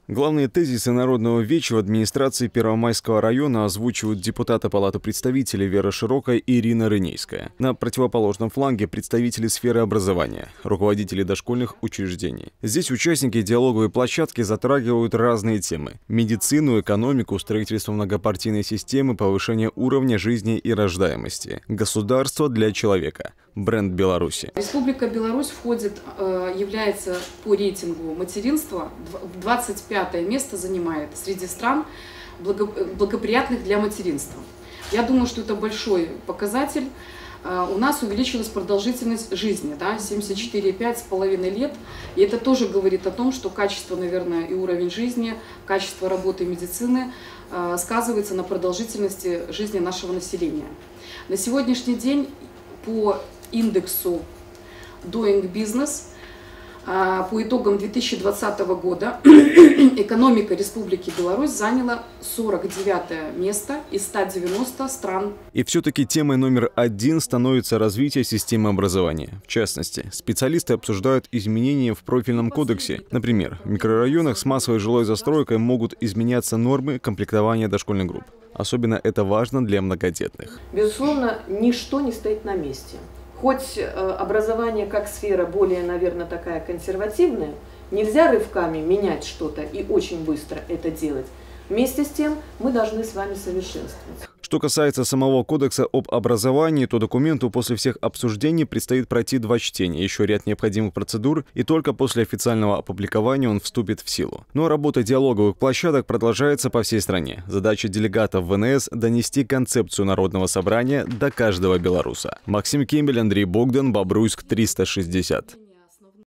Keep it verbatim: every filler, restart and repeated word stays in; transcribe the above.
Главные тезисы Народного веча в администрации Первомайского района озвучивают депутаты Палаты представителей Вера Широкая и Ирина Рынейская. На противоположном фланге представители сферы образования, руководители дошкольных учреждений. Здесь участники диалоговой площадки затрагивают разные темы: медицину, экономику, строительство многопартийной системы, повышение уровня жизни и рождаемости, государство для человека, бренд Беларуси. Республика Беларусь входит, является по рейтингу материнства, двадцать пятое место занимает среди стран, благоприятных для материнства. Я думаю, что это большой показатель. У нас увеличилась продолжительность жизни, да, семьдесят четыре и пять с половиной лет. И это тоже говорит о том, что качество, наверное, и уровень жизни, качество работы медицины сказывается на продолжительности жизни нашего населения. На сегодняшний день по индексу Doing Business по итогам две тысячи двадцатого года экономика Республики Беларусь заняла сорок девятое место из ста девяноста стран. И все-таки темой номер один становится развитие системы образования. В частности, специалисты обсуждают изменения в профильном кодексе. Например, в микрорайонах с массовой жилой застройкой могут изменяться нормы комплектования дошкольных групп. Особенно это важно для многодетных. Безусловно, ничто не стоит на месте. Хоть образование как сфера более, наверное, такая консервативная, нельзя рывками менять что-то и очень быстро это делать. Вместе с тем мы должны с вами совершенствовать. Что касается самого кодекса об образовании, то документу после всех обсуждений предстоит пройти два чтения, еще ряд необходимых процедур, и только после официального опубликования он вступит в силу. Но работа диалоговых площадок продолжается по всей стране. Задача делегатов вэ эн эс – донести концепцию народного собрания до каждого белоруса. Максим Кембель, Андрей Богдан, Бобруйск, триста шестьдесят.